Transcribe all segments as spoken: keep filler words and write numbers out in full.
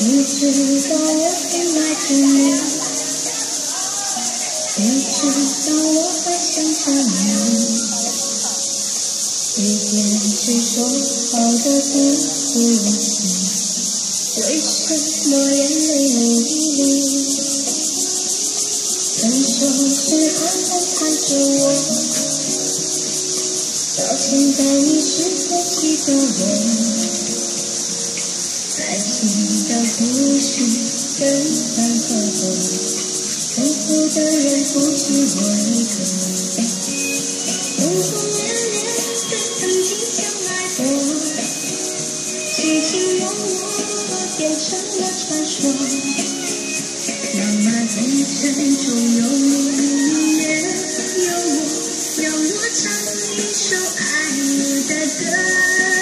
你知道我很爱着你，你知道我还想着你，一点执着好的不会忘记，为什么眼泪流一滴？分手时还能看着我，到现在你是否记得我？爱情的故事分分合合，痛苦的人不止我一个。轰轰烈烈的曾经相爱过，卿卿我我变成了传说。浪漫红尘中有你也有我，让我唱一首爱你的歌。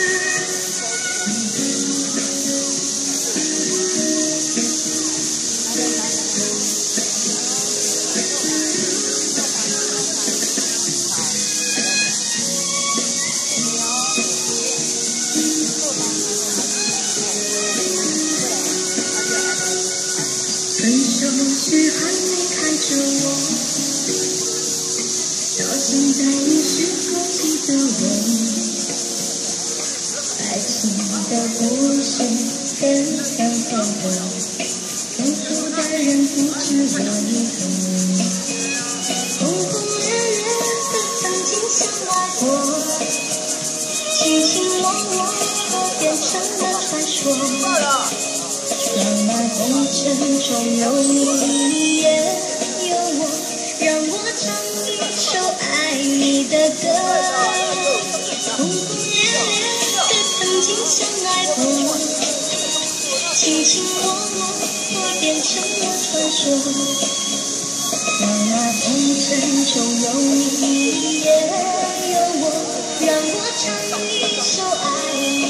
分手时还没看着我，到现在你是否记得我？爱情的故事分分合合，痛苦的人不止我一个。轰轰烈烈的曾经相爱过，卿卿我我变成了传说。浪漫红尘中有你也有我，让我唱一首爱你的歌。轰轰烈烈的曾经相爱过，卿卿我我变成了传说。浪漫红尘中有你也有我，让我唱一首爱你